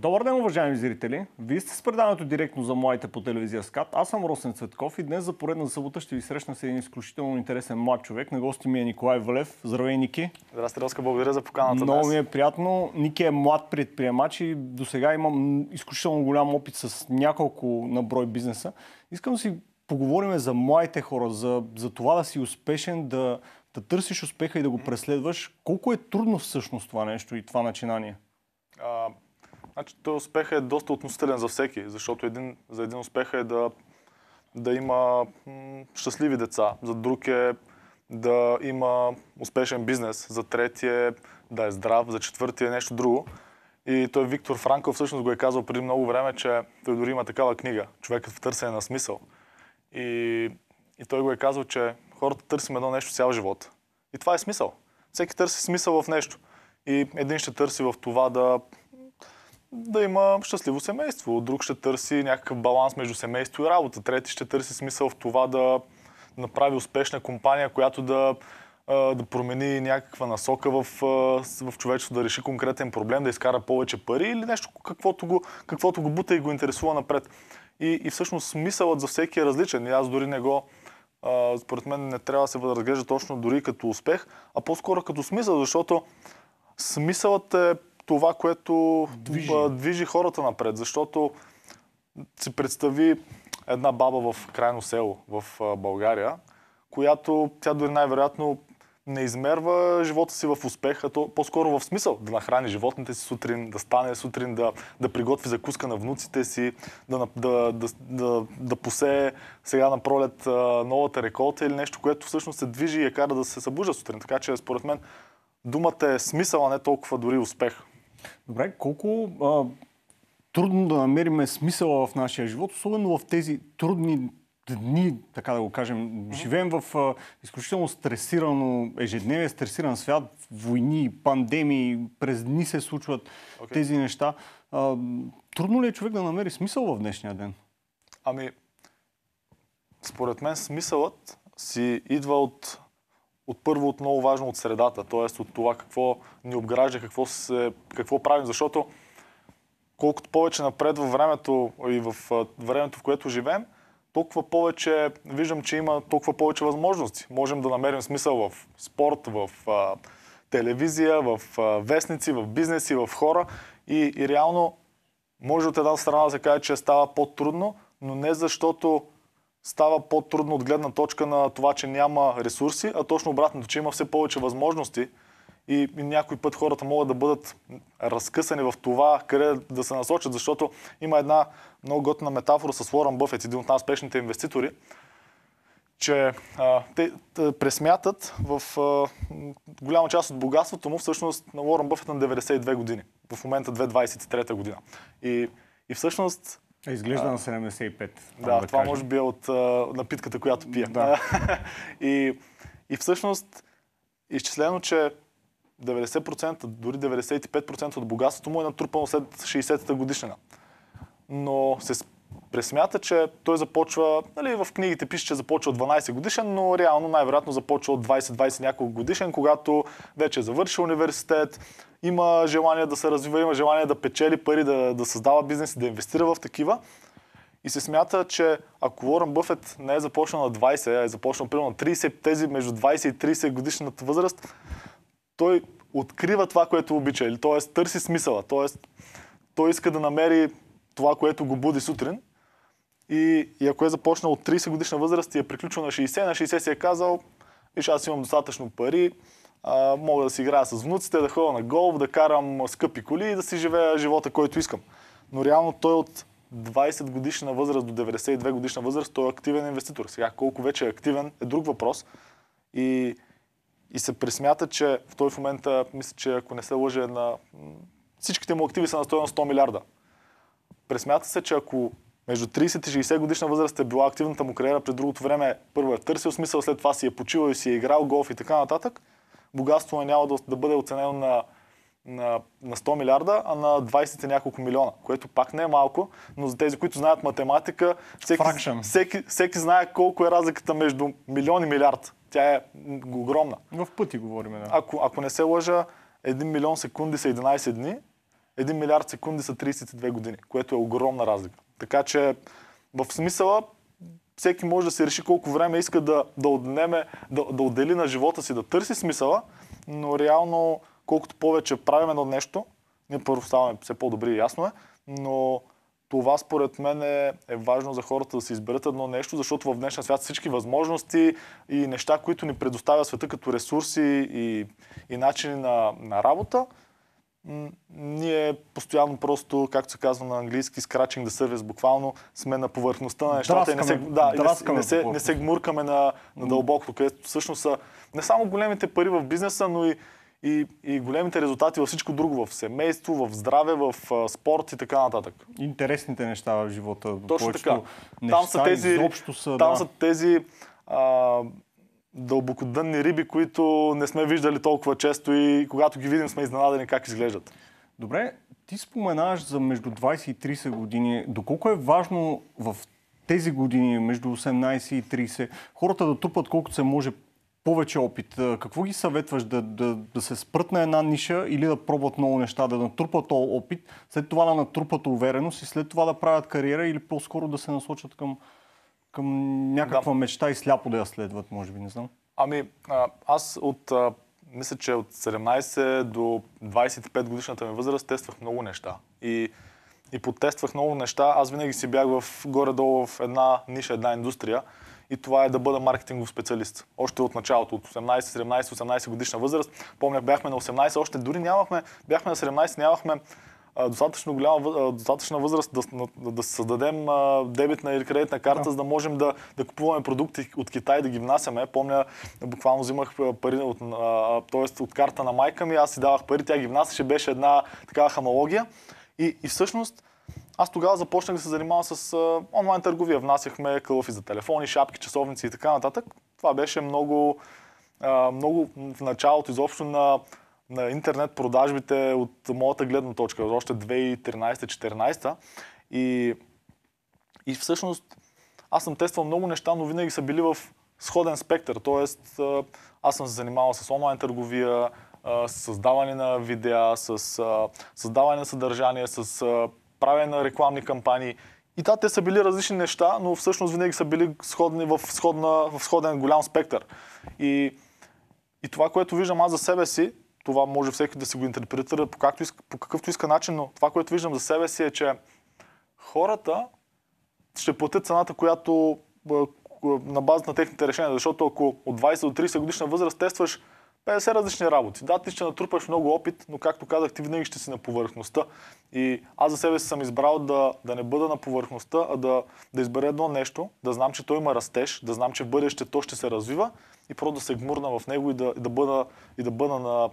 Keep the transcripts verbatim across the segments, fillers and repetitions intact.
Добър ден, уважаеми зрители! Вие сте с предаването директно за младите по телевизия СКАТ. Аз съм Росен Цветков и днес за поредна събота ще ви срещна с един изключително интересен млад човек. На гости ми е Николай Валев. Здравей, Ники! Здрасти, Роска, благодаря за поканата. Много днес. ми е приятно. Ники е млад предприемач и до сега имам изключително голям опит с няколко на брой бизнеса. Искам да си поговорим за младите хора, за, за това да си успешен, да, да търсиш успеха и да го преследваш. Колко е трудно всъщност това нещо и това начинание? А, значи, този успех е доста относителен за всеки, защото един, за един успех е да, да има м, щастливи деца, за друг е да има успешен бизнес, за трети е да е здрав, за четвърти е нещо друго. И той Виктор Франкъл всъщност го е казал преди много време, че той дори има такава книга, Човекът в търсене на смисъл. И, и той го е казал, че хората търсим едно нещо цял живот. И това е смисъл. Всеки търси смисъл в нещо. И един ще търси в това да, да има щастливо семейство, друг ще търси някакъв баланс между семейство и работа, трети ще търси смисъл в това да направи успешна компания, която да, да промени някаква насока в, в човечеството, да реши конкретен проблем, да изкара повече пари или нещо, каквото го, каквото го бута и го интересува напред. И, и всъщност смисълът за всеки е различен. И аз дори не го, а, според мен не трябва да се разглежда точно дори като успех, а по-скоро като смисъл, защото смисълът е това, което движи, движи хората напред. Защото си представи една баба в крайно село в България, която тя дори най-вероятно не измерва живота си в успех, а то по-скоро в смисъл да нахрани животните си сутрин, да стане сутрин, да, да приготви закуска на внуците си, да, да, да, да, да посее сега на пролет новата реколта или нещо, което всъщност се движи и я кара да се събужда сутрин. Така че според мен думата е смисъл, а не толкова дори успех. Добре, колко а, трудно да намерим смисъла в нашия живот, особено в тези трудни дни, така да го кажем. Mm-hmm. Живеем в а, изключително стресирано ежедневие, стресиран свят, войни, пандемии, през дни се случват okay. тези неща. А, трудно ли е човек да намери смисъл в днешния ден? Ами, според мен смисълът си идва от От първо, от много важно от средата, т.е. от това какво ни обгражда, какво, се, какво правим, защото колкото повече напред във времето и в времето, в което живеем, толкова повече виждам, че има толкова повече възможности. Можем да намерим смисъл в спорт, в а, телевизия, в а, вестници, в бизнеси, в хора и, и реално може от една страна да се каже, че става по-трудно, но не защото става по-трудно от гледна точка на това, че няма ресурси, а точно обратното, че има все повече възможности и, и някой път хората могат да бъдат разкъсани в това, къде да се насочат, защото има една много готина метафора с Уорън Бъфет, един от най-успешните инвеститори, че а, те, те пресмятат в а, голяма част от богатството му всъщност на Уорън Бъфет на деветдесет и две години, в момента две хиляди двадесет и трета година. И, и всъщност изглежда а, на седемдесет и пет. Да, да това кажем. може би е от а, напитката, която пия. Да. и, и всъщност изчислено, че деветдесет процента, дори деветдесет и пет процента от богатството му е натрупано след шейсетата годишнина. Но се пресмята, че той започва, нали, в книгите пише, че започва от дванадесет годишен, но реално най-вероятно започва от двадесет двадесет няколко годишен, когато вече е завършил университет, има желание да се развива, има желание да печели пари, да, да създава бизнес и да инвестира в такива. И се смята, че ако Уорън Бъфет не е започнал на двадесет, а е започнал примерно на тридесет, тези между двадесет и тридесет годишната възраст, той открива това, което обича, или т.е. търси смисъла, т.е. той иска да намери това, което го буди сутрин. И, и ако е започнал от тридесет годишна възраст и е приключил на шейсет, на шейсет си е казал, виж, аз имам достатъчно пари, а, мога да си играя с внуците, да ходя на голф, да карам скъпи коли и да си живея живота, който искам. Но реално той от двадесет годишна възраст до деветдесет и две годишна възраст, той е активен инвеститор. Сега колко вече е активен е друг въпрос. И, и се пресмята, че в този момент, мисля, че ако не се лъже, на всичките му активи са на стойност сто милиарда. Пресмята се, че ако между тридесет и шейсет годишна възраст е била активната му кариера, през другото време първо е търсил смисъл, след това си е почивал и си е играл голф и така нататък, богатство няма да, да бъде оценено на, на, на сто милиарда, а на двадесет и няколко милиона, което пак не е малко, но за тези, които знаят математика, всеки, всеки, всеки знае колко е разликата между милион и милиард. Тя е огромна. В пъти говорим, да. Ако, ако не се лъжа, един милион секунди са единадесет дни, един милиард секунди са трийсет и две години, което е огромна разлика. Така че в смисъла всеки може да се реши колко време иска да, да, отнеме, да, да отдели на живота си, да търси смисъла, но реално колкото повече правим едно нещо, ние първо ставаме все по-добри и ясно е, но това според мен е, е важно за хората да се изберат едно нещо, защото в днешния свят всички възможности и неща, които ни предоставя света като ресурси и, и начини на, на работа, м- ние постоянно просто, както се казва на английски, scratching the surface, буквално сме на повърхността на нещата и не се, да, не, не, се, не се гмуркаме на, на дълбокото, където всъщност са не само големите пари в бизнеса, но и И, и големите резултати във всичко друго, в семейство, в здраве, в а, спорт и така нататък. Интересните неща в живота. Точно така. Неща, там са тези, са, там да. са тези а, дълбокодънни риби, които не сме виждали толкова често и когато ги видим сме изненадани как изглеждат. Добре, ти споменаваш за между двайсет и трийсет години. Доколко е важно в тези години, между осемнайсет и трийсет, хората да трупат колкото се може повече опит? Какво ги съветваш? Да, да, да се спрат на една ниша или да пробват много неща, да натрупат този опит, след това да натрупат увереност и след това да правят кариера или по-скоро да се насочат към, към някаква да. мечта и сляпо да я следват, може би, не знам. Ами, аз от, мисля, че от седемнайсет до двайсет и пет годишната ми възраст тествах много неща. И, и потествах много неща. Аз винаги си бях в, горе-долу в една ниша, една индустрия. И това е да бъда маркетингов специалист. Още от началото, от осемнайсет, седемнайсет, осемнайсет годишна възраст. Помня, бяхме на осемнайсет, още дори нямахме, бяхме на седемнайсет, нямахме а, достатъчно голяма, а, достатъчна възраст да, да, да създадем а, дебитна или кредитна карта, да. за да можем да, да купуваме продукти от Китай, да ги внасяме. Помня, буквално взимах пари от, а, т.е. от карта на майка ми, аз си давах пари, тя ги внасяше, беше една такава хамология. И, и всъщност аз тогава започнах да се занимавам с а, онлайн търговия. Внасяхме кълъфи за телефони, шапки, часовници и така нататък. Това беше много, а, много в началото изобщо на, на интернет продажбите от моята гледна точка, още две хиляди и тринайсета четиринайсета. И, и всъщност аз съм тествал много неща, но винаги са били в сходен спектър. Тоест а, аз съм се занимавал с онлайн търговия, а, с създаване на видеа, с а, създаване на съдържание, с а, правене на рекламни кампании. И да, те са били различни неща, но всъщност винаги са били сходни в, сходна, в сходен голям спектър. И, и това, което виждам аз за себе си, това може всеки да си го интерпретира по, както иска, по какъвто иска начин, но това, което виждам за себе си е, че хората ще платят цената, която на база на техните решения, защото ако от двайсет до трийсет годишна възраст тестваш петдесет различни работи. Да, ти ще натрупаш много опит, но както казах, ти винаги ще си на повърхността. И аз за себе си съм избрал да, да не бъда на повърхността, а да, да избера едно нещо, да знам, че той има растеж, да знам, че в бъдеще то ще се развива и просто да се гмурна в него и да, и да бъда, и да бъда на,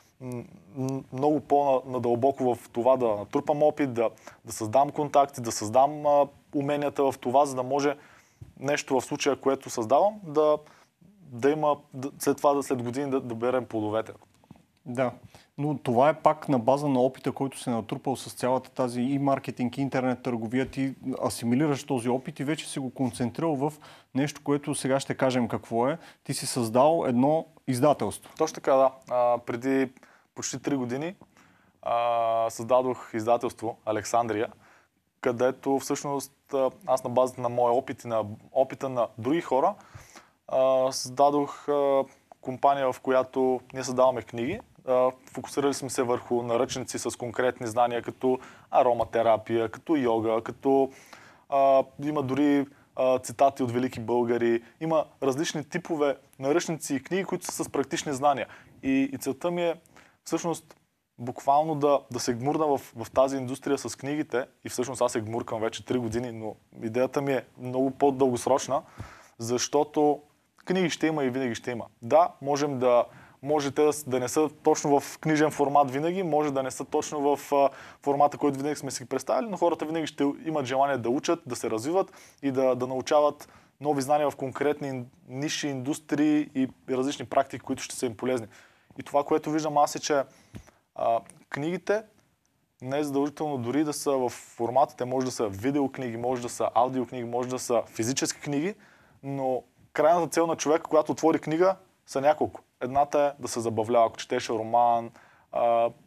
много по-надълбоко в това, да натрупам опит, да, да създам контакти, да създам а, уменията в това, за да може нещо в случая, което създавам, да да има, след това, след години да, да берем плодовете. Да, но това е пак на база на опита, който се натрупал с цялата тази и маркетинг, и интернет търговия. Ти асимилираш този опит и вече си го концентрирал в нещо, което сега ще кажем какво е. Ти си създал едно издателство. Точно така, да. А, преди почти три години а, създадох издателство Александрия, където всъщност аз на базата на моя опит и на опита на други хора Uh, създадох uh, компания, в която ние създаваме книги. Uh, фокусирали сме се върху наръчници с конкретни знания, като ароматерапия, като йога, като uh, има дори uh, цитати от велики българи. Има различни типове наръчници и книги, които са с практични знания. И, и целта ми е всъщност буквално да, да се гмурна в, в тази индустрия с книгите. И всъщност аз се гмуркам вече три години, но идеята ми е много по-дългосрочна, защото книги ще има и винаги ще има. Да, можем да, може те да, да не са точно в книжен формат винаги, може да не са точно в а, формата, който винаги сме си ги представили, но хората винаги ще имат желание да учат, да се развиват и да, да научават нови знания в конкретни ниши, индустрии и различни практики, които ще са им полезни. И това, което виждам аз е, че а, книгите не е задължително дори да са в формата, те може да са видеокниги, може да са аудиокниги, може да са физически книги, но крайната цел на човека, когато отвори книга, са няколко. Едната е да се забавлява, ако четеше роман, а,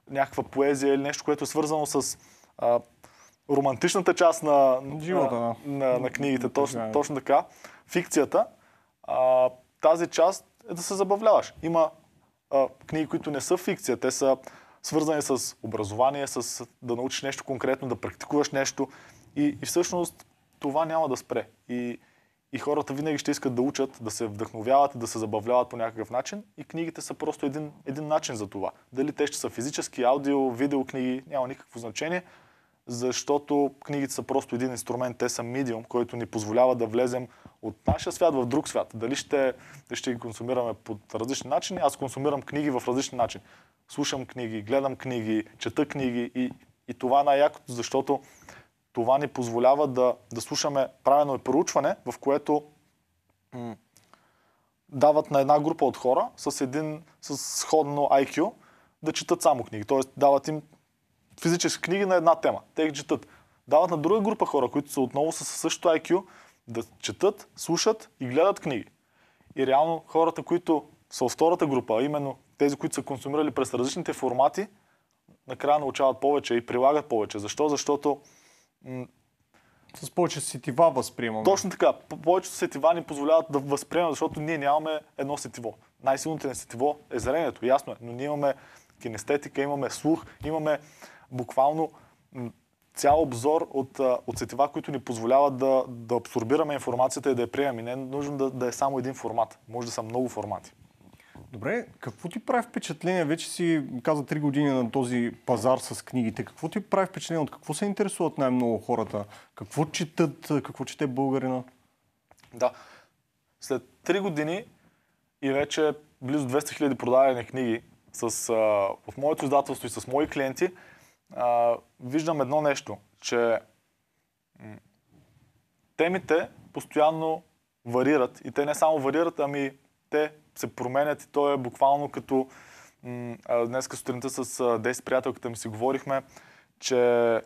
някаква поезия или нещо, което е свързано с а, романтичната част на, Живота, на, да. на, на книгите, точно, Така е. точно така, фикцията, а, тази част е да се забавляваш. Има а, книги, които не са фикция, те са свързани с образование, с да научиш нещо конкретно, да практикуваш нещо и, и всъщност това няма да спре. И, и хората винаги ще искат да учат, да се вдъхновяват, да се забавляват по някакъв начин и книгите са просто един, един начин за това. Дали те ще са физически, аудио, видеокниги, няма никакво значение, защото книгите са просто един инструмент, те са медиум, който ни позволява да влезем от нашия свят в друг свят. Дали ще, ще ги консумираме по различни начини, аз консумирам книги в различни начини. Слушам книги, гледам книги, чета книги и, и това е най-якото, защото това ни позволява да, да слушаме правилно и проучване, в което м- дават на една група от хора с един с сходно ай кю да четат само книги. Тоест дават им физически книги на една тема. Те ги четат. Дават на друга група хора, които са отново със същото ай кю, да четат, слушат и гледат книги. И реално хората, които са от втората група, а именно тези, които са консумирали през различните формати, накрая научават повече и прилагат повече. Защо? Защото м- С повече сетива възприемаме. точно така. Повечето сетива ни позволяват да възприемем, защото ние нямаме едно сетиво. Най-силното ни сетиво е зрението, ясно е, но ние имаме кинестетика, имаме слух, имаме буквално м- цял обзор от, от сетива, които ни позволяват да, да абсорбираме информацията и да я приемем. И не е нужно да, да е само един формат. Може да са много формати. Добре, какво ти прави впечатление? Вече си каза три години на този пазар с книгите. Какво ти прави впечатление? От какво се интересуват най-много хората? Какво четат? Какво чете българина? Да. След три години и вече близо двеста хиляди продадени книги с, а, в моето издателство и с мои клиенти, а, виждам едно нещо, че м- темите постоянно варират и те не само варират, ами те се променят и то е буквално като м- а, днеска сутринта с а, десет приятелката ми си говорихме, че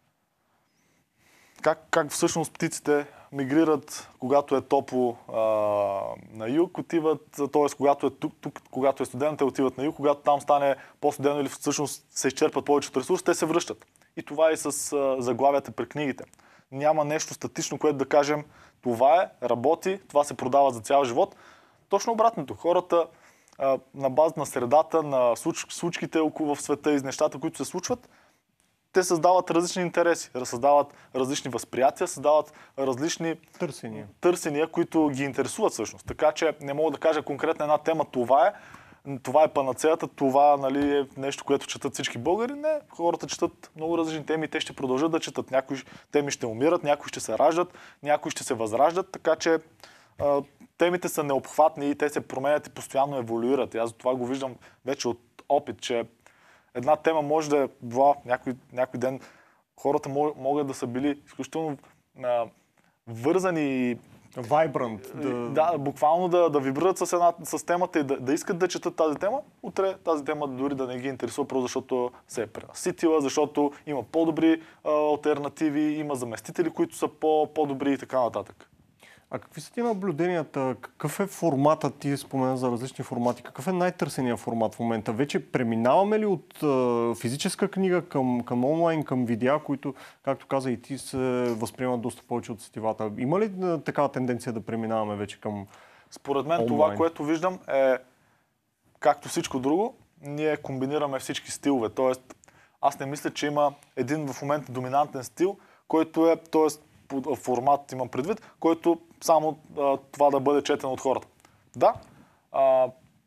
как, как всъщност птиците мигрират, когато е топло а, на юг, отиват, т.е. когато е тук, тук, когато е студено, те отиват на юг, когато там стане по-студено или всъщност се изчерпат повечето ресурси, те се връщат. И това е и с а, заглавията при книгите. Няма нещо статично, което да кажем, това е, работи, това се продава за цял живот. Точно обратното. Хората а, на база на средата, на случ, случките около в света и нещата, които се случват, те създават различни интереси, създават различни възприятия, създават различни Търсения. търсения, които ги интересуват всъщност. Така че не мога да кажа конкретно една тема, това е, това е панацеята, това, нали, е нещо, което четат всички българи. Не, хората четат много различни теми и те ще продължат да четат. Някои теми ще умират, някои ще се раждат, някои ще се възраждат, така че а, темите са необхватни и те се променят и постоянно еволюират. И аз това го виждам вече от опит, че една тема може да е била някой, някой ден, хората могат да са били изключително а, вързани и Vibrant. да, да буквално да, да вибрират с, една, с темата и да, да искат да четат тази тема. Утре тази тема дори да не ги интересува, просто защото се е пренаситила, защото има по-добри а, алтернативи, има заместители, които са по, по-добри и така нататък. А какви са ти наблюденията? Какъв е форматът? Ти спомена за различни формати. Какъв е най-търсения формат в момента? Вече преминаваме ли от а, физическа книга към, към онлайн, към видеа, които, както каза и ти, се възприемат доста повече от сетивата? Има ли а, такава тенденция да преминаваме вече към Според мен онлайн? Това, което виждам е, както всичко друго, ние комбинираме всички стилове. Тоест, аз не мисля, че има един в момента доминантен стил, който е, т.е. формат имам предвид, който само а, това да бъде четено от хората. Да, а,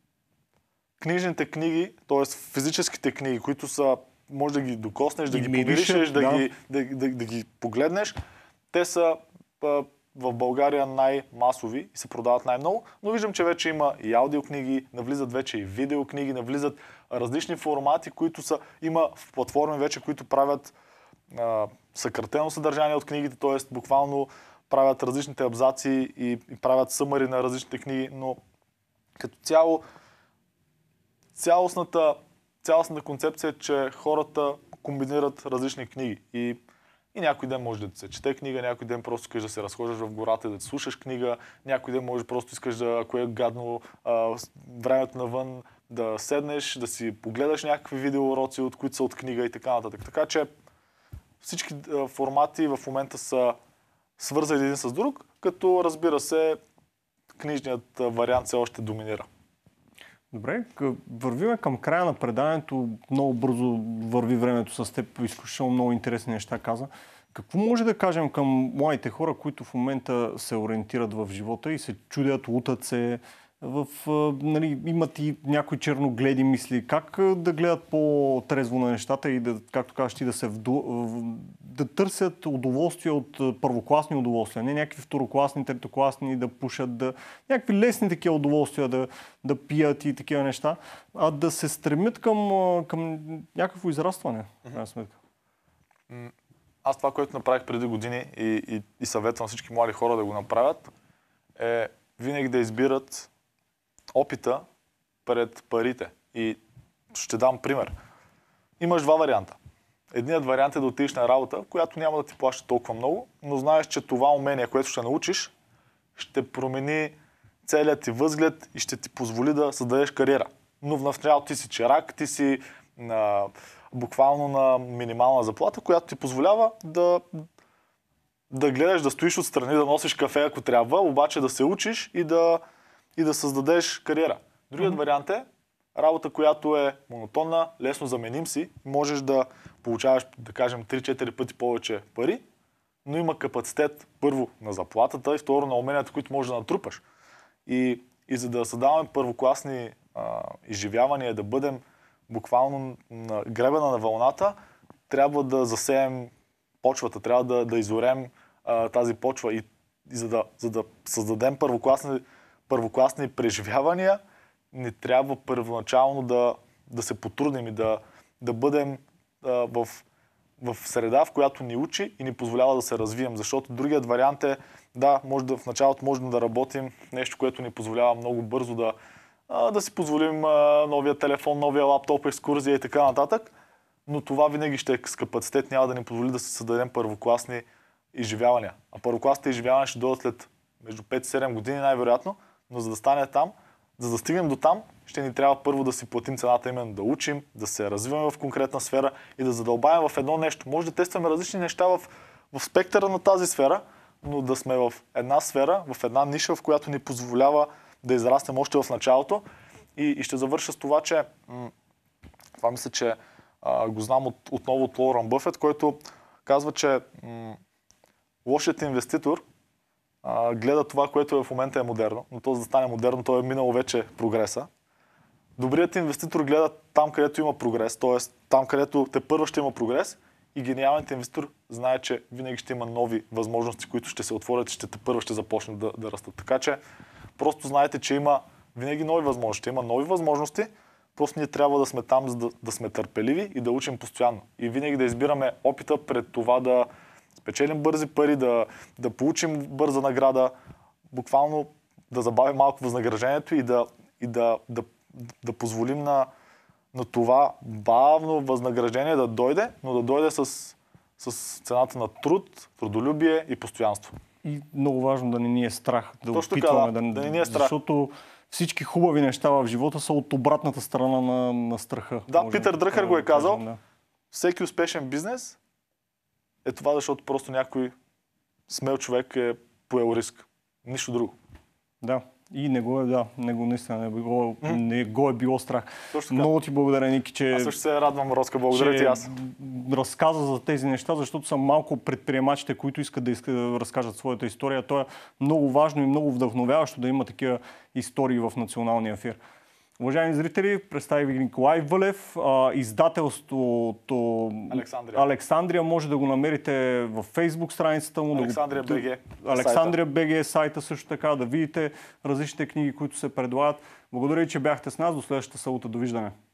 книжните книги, т.е. физическите книги, които са, може да ги докоснеш, да И ги миришат, помиришеш, да, да. ги, да, да, да ги погледнеш, те са а, в България най-масови и се продават най-много, но виждам, че вече има и аудиокниги, навлизат вече и видеокниги, навлизат различни формати, които са, има в платформи вече, които правят а, съкратено съдържание от книгите, т.е. буквално правят различните абзаци и, и правят съмари на различните книги, но като цяло цялостната, цялостната концепция е, че хората комбинират различни книги и, и някой ден може да се чете книга, някой ден просто искаш да се разхождаш в гората и да слушаш книга, някой ден може просто искаш да, ако е гадно а, времето навън, да седнеш, да си погледаш някакви видеоуроци, от които са от книга и така нататък. Така че всички формати в момента са свързани един с друг, като разбира се, книжният вариант все още доминира. Добре, вървиме към края на преданието. Много бързо върви времето с теб. Изключително много интересни неща каза. Какво може да кажем към младите хора, които в момента се ориентират в живота и се чудят, лутат се, в, нали, имат и някои черногледи мисли, как да гледат по-трезво на нещата и да, както кажеш ти, да се вду... да търсят удоволствие от първокласни удоволствия, не някакви второкласни, третокласни, да пушат, да... някакви лесни такива удоволствия, да, да пият и такива неща, а да се стремят към, към някакво израстване, в крайна сметка. Аз това, което направих преди години и, и, и съветвам всички млади хора да го направят, е винаги да избират опита пред парите. И ще дам пример. Имаш два варианта. Едният вариант е да отидеш на работа, в която няма да ти плаща толкова много, но знаеш, че това умение, което ще научиш, ще промени целият ти възглед и ще ти позволи да създадеш кариера. Но в началото ти си чирак, ти си на, буквално на минимална заплата, която ти позволява да, да гледаш, да стоиш отстрани, да носиш кафе, ако трябва, обаче да се учиш и да и да създадеш кариера. Другият mm-hmm. вариант е работа, която е монотонна, лесно заменим си, можеш да получаваш, да кажем, три-четири пъти повече пари, но има капацитет първо на заплатата и второ на уменията, които можеш да натрупаш. И, и за да създаваме първокласни а, изживявания, да бъдем буквално на гребена на вълната, трябва да засеем почвата, трябва да, да изорем а, тази почва и, и за, да, за да създадем първокласни първокласни преживявания, ни трябва първоначално да, да се потрудим и да, да бъдем а, в, в среда, в която ни учи и ни позволява да се развием. Защото другият вариант е, да, може да, в началото можем да работим нещо, което ни позволява много бързо да, а, да си позволим а, новия телефон, новия лаптоп, екскурзия и така нататък, но това винаги ще е с капацитет, няма да ни позволи да се създадем първокласни изживявания. А първокласните изживявания ще дойдат след между пет и седем години най-вероятно, но за да стане там, за да стигнем до там, ще ни трябва първо да си платим цената, именно да учим, да се развиваме в конкретна сфера и да задълбаем в едно нещо. Може да тестваме различни неща в, в спектъра на тази сфера, но да сме в една сфера, в една ниша, в която ни позволява да израснем още в началото. И, и ще завърша с това, че м- това мисля, че а, го знам от, отново от Уорън Бъфет, който казва, че м- лошият инвеститор Uh, гледа това, което е в момента е модерно, но то за да стане модерно, то е минало вече прогреса. Добрият инвеститор гледа там, където има прогрес, т.е. там, където те първо ще има прогрес и гениалният инвеститор знае, че винаги ще има нови възможности, които ще се отворят и ще те първо ще започнат да, да растат. Така че просто знаете, че има винаги нови възможности. Има нови възможности, просто ние трябва да сме там, за да, да сме търпеливи и да учим постоянно. И винаги да избираме опита пред това да спечелим бързи пари, да, да получим бърза награда, буквално да забавим малко възнаграждението и да, и да, да, да позволим на, на това бавно възнаграждение да дойде, но да дойде с, с цената на труд, трудолюбие и постоянство. И много важно да не ни е страх, да Точно опитваме, така, да, да, да не ни е страх. Защото всички хубави неща в живота са от обратната страна на, на страха. Да, Питър Дръхър го е казал. Да. Всеки успешен бизнес е това, защото просто някой смел човек е поел риск. Нищо друго. Да. И не го е, да, не го наистина не го, mm. не го е било страх. Точно Много ти благодаря, Ники, че... Аз също се радвам, Роска, благодаря ти аз. Разказа за тези неща, защото са малко предприемачите, които искат да, искат да разкажат своята история. То е много важно и много вдъхновяващо да има такива истории в националния ефир. Уважаеми зрители, представи ви Николай Вълев. Издателството Александрия. Александрия може да го намерите в Фейсбук страницата му. Александрия да го... БГ. Александрия БГ е сайта също така, да видите различните книги, които се предлагат. Благодаря, че бяхте с нас. До следващата събота. Довиждане.